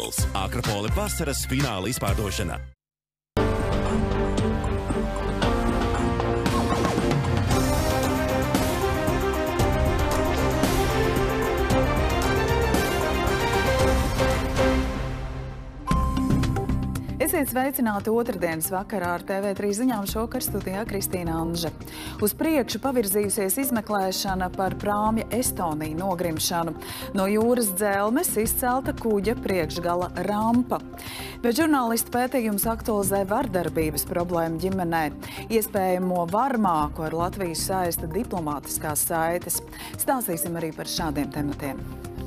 Akropols. Akropoli vasaras fināla izpārdošana. Esiet sveicināti otrdienas vakarā ar TV3 ziņām, šokar studijā Kristīna Anža. Uz priekšu pavirzījusies izmeklēšana par prāmja Estonija nogrimšanu. No jūras dzelmes izcelta kuģa priekšgala rampa. Bet žurnālistu pētījums aktualizē vardarbības problēmu ģimenē. Iespējamo varmāku ar Latviju saista diplomātiskās saites. Stāstīsim arī par šādiem tematiem.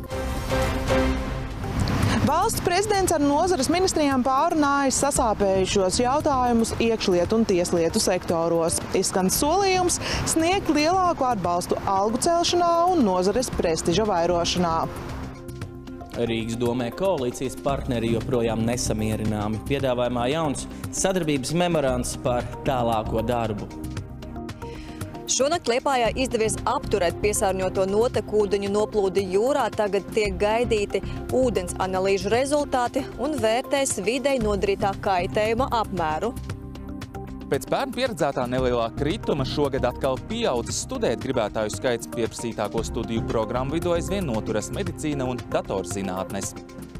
Valsts prezidents ar nozares ministrijām pārunājas sasāpējušos jautājumus iekšlietu un tieslietu sektoros. Izskan solījums sniegt lielāku atbalstu algu celšanā un nozares prestiža vairošanā. Rīgas domē koalīcijas partneri joprojām nesamierināmi. Piedāvājumā jauns sadarbības memorands par tālāko darbu. Šonakt Liepājā izdevies apturēt piesārņoto notekūdeņu noplūdi jūrā. Tagad tiek gaidīti ūdens analīžu rezultāti un vērtēs videi nodarītā kaitējuma apmēru. Pēc pērn pieredzētā nelielā krituma šogad atkal pieaudzis studēt gribētāju skaits. Pieprasītāko studiju programmu vidū aizvien noturas medicīna un datorzinātnes.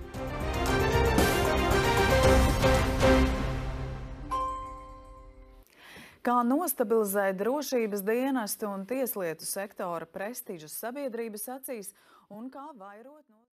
Kā nostabilizēt drošības dienestu un tieslietu sektora prestižu sabiedrības acīs un kā vairot